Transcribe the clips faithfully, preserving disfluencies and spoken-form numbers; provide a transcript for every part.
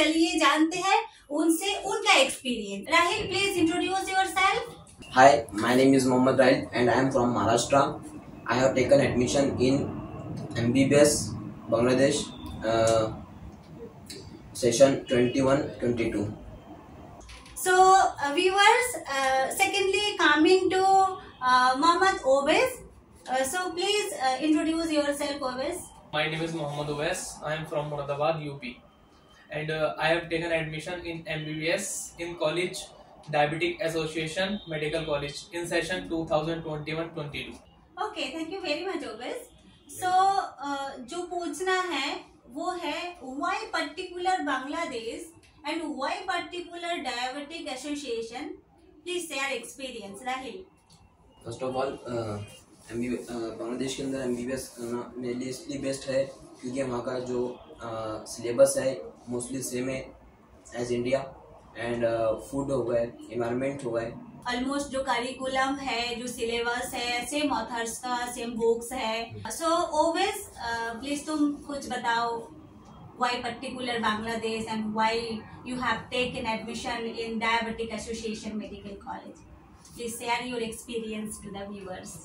चलिए जानते हैं उनसे उनका experience. Rahil, please introduce yourself. Hi, my name is Mohammad Rahil and I am from Maharashtra. I have taken admission in M B B S Bangladesh uh, session twenty-one twenty-two. So uh, viewers, uh, secondly coming to uh, Mohammad Owais. Uh, so please uh, introduce yourself, Owais. My name is Mohammad Owais. I am from Moradabad, U P, and uh, I have taken admission in M B B S in college Diabetic Association Medical College in session twenty twenty-one twenty-two. Okay, thank you very much, Owais. So uh, जो पूछना है वो है why particular Bangladesh and why particular Diabetic Association? Please share experience, Rahil. First of all, uh, M B B S, uh, Bangladesh के अंदर M B B S करना मेरे लिए इसलिए बेस्ट है क्योंकि वहाँ का जो सिलेबस है मोस्टली सेम है एज इंडिया एंड फूड हो गए, इन्वायरमेंट हो गए, ऑलमोस्ट जो करिकुलम है, जो सिलेबस है, सेम ऑथर्स का, सेम बुक्स है। सो ओवेस, प्लीज तुम कुछ बताओ why particular Bangladesh and why you have taken admission in diabetic association medical college. Please share your experience to the viewers.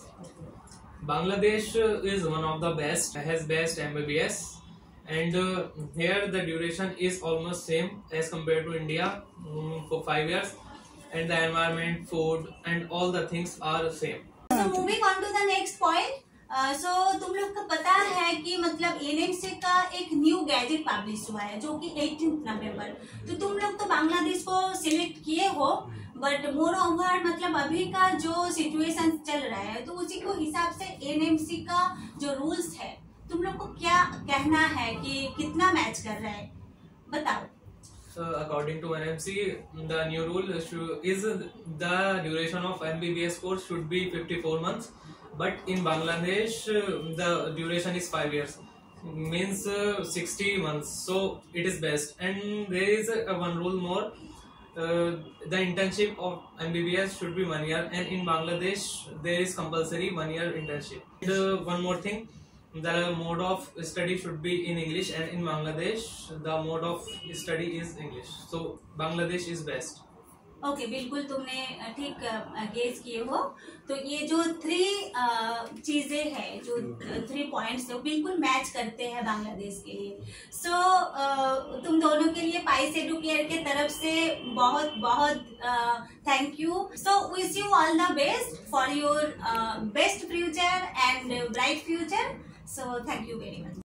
Bangladesh is one of the best, has best M B B S, and uh, here the duration is almost same as compared to India um, for five years, and the environment, food, and all the things are same. So moving on to the next point. So uh, so, तुम लोग को पता है कि मतलब NMC का एक new gadget publish हुआ है जो कि अठारह नवंबर। तो तुम लोग तो बांग्लादेश को सिलेक्ट किए हो, बट मोर ओवर मतलब अभी का जो सिचुएशन चल रहा है तो उसी को हिसाब से एनएमसी का जो रूल्स है तुम लोग को क्या कहना है कि कितना मैच कर रहा है, बताओ। So according to N M C, the new rule is the duration of M B B S course should be fifty-four months. But in Bangladesh, uh, the duration is five years, means uh, sixty months. So it is best. And there is uh, one rule more. Uh, the internship of M B B S should be one year, and in Bangladesh there is compulsory one year internship. And, uh, one more thing, the mode of study should be in English, and in Bangladesh the mode of study is English. So Bangladesh is best. Okay okay, बिल्कुल तुमने ठीक guess किए हो। तो ये जो three चीजें हैं, जो थ्री पॉइंट्स है, बिल्कुल मैच करते हैं बांग्लादेश के लिए। सो so, तुम दोनों के लिए पाइस एडुकेयर के तरफ से बहुत बहुत thank you. So wish you all the best for your best future and bright future. So thank you very much.